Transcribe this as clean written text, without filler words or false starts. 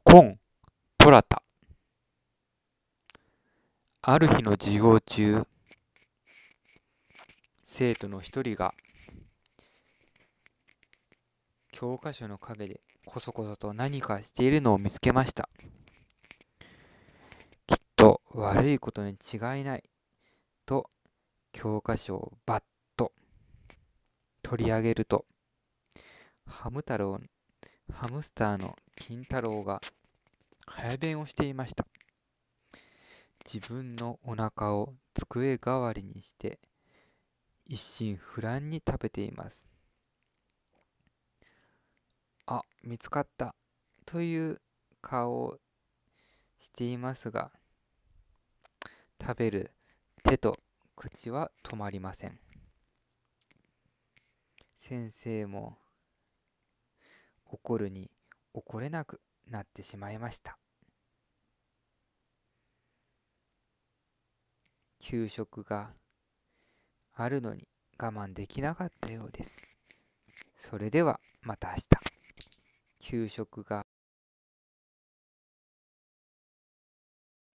コン・トラタ。ある日の授業中、生徒の一人が教科書の陰でこそこそと何かしているのを見つけました。きっと悪いことに違いないと教科書をバッと取り上げると、ハムスターの金太郎が早弁をしていました。自分のお腹を机代わりにして一心不乱に食べています。あ、見つかったという顔をしていますが、食べる手と口は止まりません。先生も怒るに怒れなくなってしまいました。給食があるのに我慢できなかったようです。それではまた明日。給食が